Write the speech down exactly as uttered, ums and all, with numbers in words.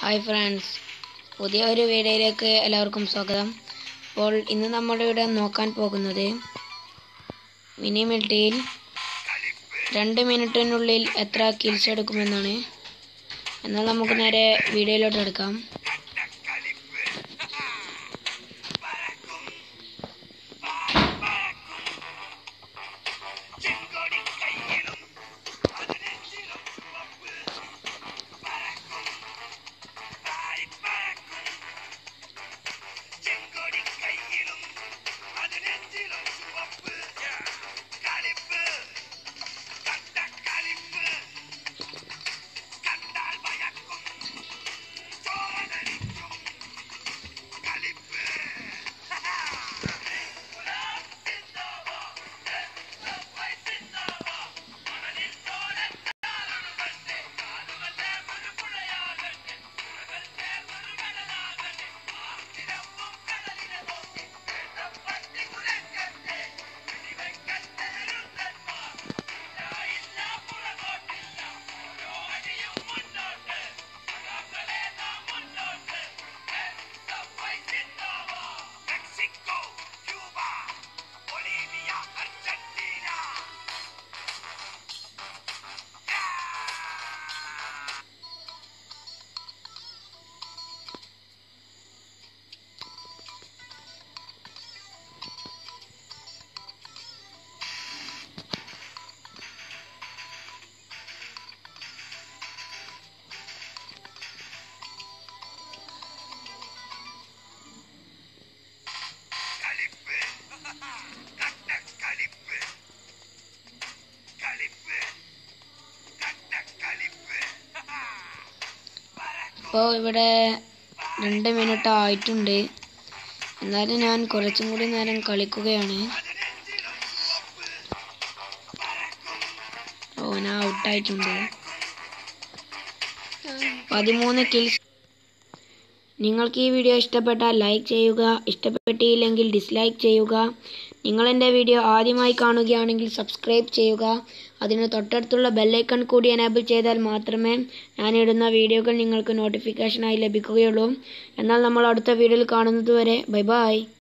Hi friends, പുതിയ ഒരു വീഡിയോയിലേക്ക് എല്ലാവർക്കും സ്വാഗതം. അപ്പോൾ ഇന്ന് നമ്മളിവിടെ നോക്കാൻ പോകുന്നത് മിനി മിൽറ്റിയിൽ രണ്ട് മിനിറ്റിനുള്ളിൽ എത്ര കിൽസ് എടുക്കുമെന്നാണ്. എന്നാൽ നമുക്ക് നേരെ വീഡിയോയിലോട്ട് എടുക്കാം. ഇപ്പോൾ ഇവിടെ രണ്ട് മിനിറ്റ് ആയിട്ടുണ്ട്. എന്നാലും ഞാൻ കുറച്ചും കൂടി നേരം കളിക്കുകയാണ്. ഓ, ഞാൻ ഔട്ടായിട്ടുണ്ട്. പതിമൂന്ന് കിൽസ്. നിങ്ങൾക്ക് ഈ വീഡിയോ ഇഷ്ടപ്പെട്ടാൽ ലൈക്ക് ചെയ്യുക, ഇഷ്ടപ്പെട്ടില്ലെങ്കിൽ ഡിസ്ലൈക്ക് ചെയ്യുക. നിങ്ങൾ എൻ്റെ വീഡിയോ ആദ്യമായി കാണുകയാണെങ്കിൽ സബ്സ്ക്രൈബ് ചെയ്യുക. അതിന് തൊട്ടടുത്തുള്ള ബെല്ലൈക്കൺ കൂടി എനേബിൾ ചെയ്താൽ മാത്രമേ ഞാനിടുന്ന വീഡിയോകൾ നിങ്ങൾക്ക് നോട്ടിഫിക്കേഷനായി ലഭിക്കുകയുള്ളൂ. എന്നാൽ നമ്മൾ അടുത്ത വീഡിയോയിൽ കാണുന്നത് വരെ ബൈ ബൈ.